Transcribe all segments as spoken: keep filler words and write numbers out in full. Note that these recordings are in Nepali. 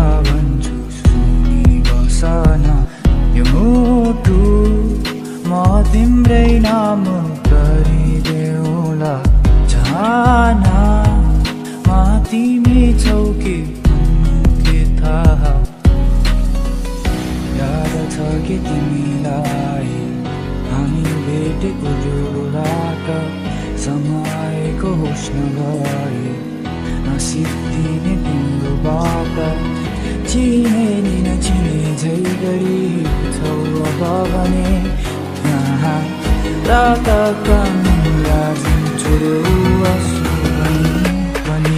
भन्छु सुनि बसन यो मुटु म तिम्रै नाम गरिदेऊला जहानमा तिमी छौ कि के थाहा याद छ कि तिमीलाई हामी भेटेको जो रात समयको होस नभए नसिद्धिने तिम्रो बात चिने नि नचिने झै गरी छौ अब भने यहाँ रातका निन्द्रा जुन छोड्यो आँसु भनी भनी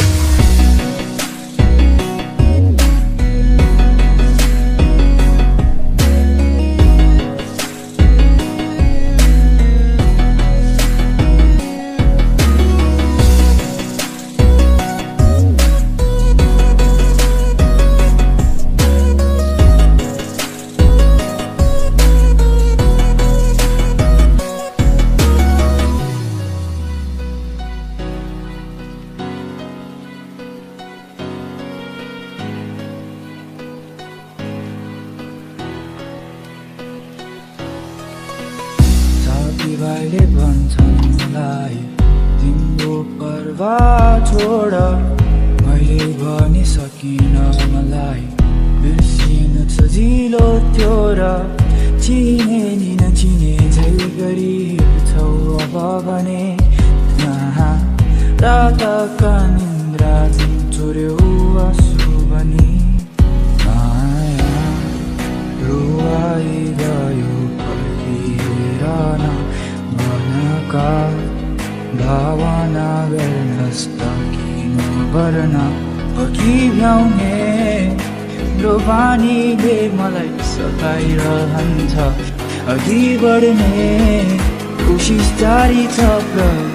भाइले भन्छन् मलाई तिम्रो पर्वाह छोड मैले भनि सकिन मलाई बिर्सिनु सजिलो थियो र चिने नि नचिने झै गरी छौ अब भने यहाँ रातका निन्द्रा जुन चोर्यो आँसु भनी माया रुवाई गयो फर्किएर न मनका भावना गर्नस् त किन गर्न अघि भ्याउने लोभानीले मलाई सताइरहन्छ अघि बढ्ने कोसिस जारी छ